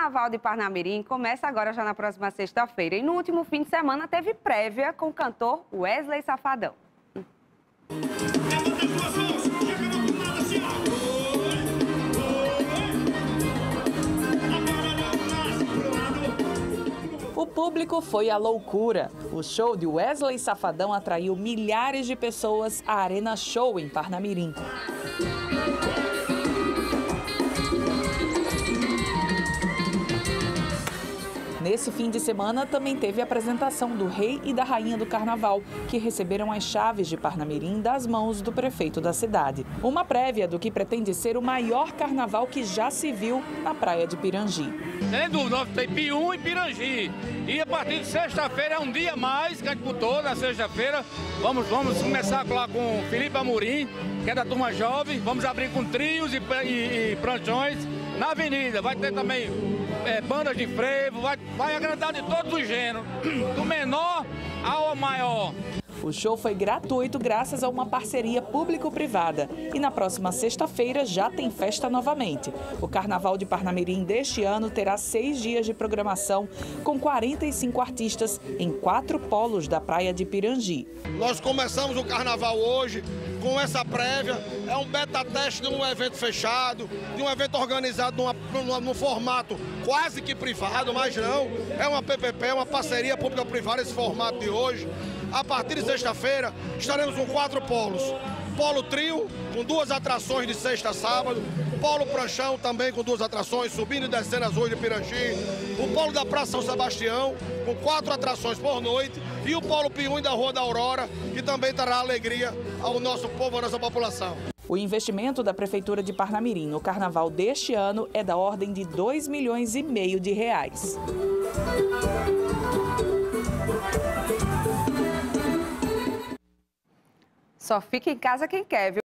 Carnaval de Parnamirim começa agora já na próxima sexta-feira. E no último fim de semana teve prévia com o cantor Wesley Safadão. O público foi à loucura. O show de Wesley Safadão atraiu milhares de pessoas à Arena Show em Parnamirim. Nesse fim de semana também teve a apresentação do Rei e da Rainha do Carnaval, que receberam as chaves de Parnamirim das mãos do prefeito da cidade. Uma prévia do que pretende ser o maior carnaval que já se viu na praia de Pirangi. Sem dúvida, tem Pium e Pirangi. E a partir de sexta-feira é um dia mais que a gente botou na sexta-feira. Vamos começar lá com Felipe Amorim, que é da turma jovem. Vamos abrir com trios e pranchões na avenida. Vai ter também bandas de frevo, vai agradar de todos os gêneros, do menor ao maior. O show foi gratuito graças a uma parceria público-privada. E na próxima sexta-feira já tem festa novamente. O Carnaval de Parnamirim deste ano terá 6 dias de programação, com 45 artistas em 4 polos da praia de Pirangi. Nós começamos o Carnaval hoje com essa prévia. É um beta-teste de um evento fechado, de um evento organizado num formato quase que privado, mas não. É uma PPP, uma parceria pública-privada esse formato de hoje. A partir de sexta-feira, estaremos com 4 polos. Polo trio, com 2 atrações de sexta a sábado. Polo pranchão, também com 2 atrações, subindo e descendo as ruas de Pirangi. O polo da Praça São Sebastião, com 4 atrações por noite. E o polo Pium da Rua da Aurora, que também trará alegria ao nosso povo, à nossa população. O investimento da Prefeitura de Parnamirim no Carnaval deste ano é da ordem de R$2,5 milhões de reais. Só fica em casa quem quer, viu?